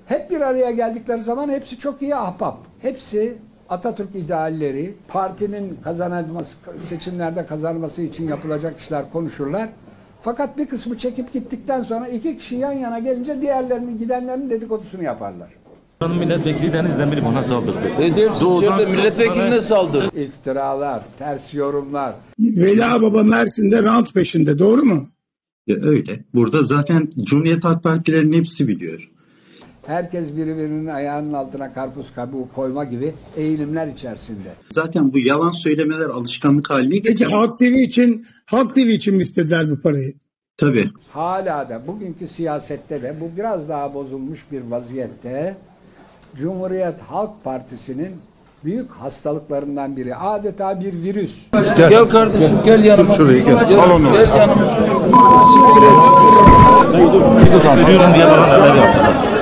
Hep bir araya geldikleri zaman hepsi çok iyi ahbap. Hepsi Atatürk idealleri, partinin kazanılması, seçimlerde kazanması için yapılacak işler konuşurlar. Fakat bir kısmı çekip gittikten sonra iki kişi yan yana gelince diğerlerinin, gidenlerin dedikodusunu yaparlar. Milletvekili Deniz'den biri bana saldırdı. Ne diyorsun? Şöyle milletvekiline saldırdı. İftiralar, ters yorumlar. Veli Baba Mersin'de rant peşinde, doğru mu? Ya öyle. Burada zaten Cumhuriyet Halk Partilerinin hepsi biliyor. Herkes birbirinin ayağının altına karpuz kabuğu koyma gibi eğilimler içerisinde. Zaten bu yalan söylemeler alışkanlık haline Peki getirdi. Halk TV için mi istediler bu parayı? Tabii. Hala da bugünkü siyasette de bu biraz daha bozulmuş bir vaziyette Cumhuriyet Halk Partisi'nin büyük hastalıklarından biri. Adeta bir virüs. Gel kardeşim, gel yanıma. Şuraya gel. Al onu. Gel yanıma. Biliyorum diye bana neler yaptılar.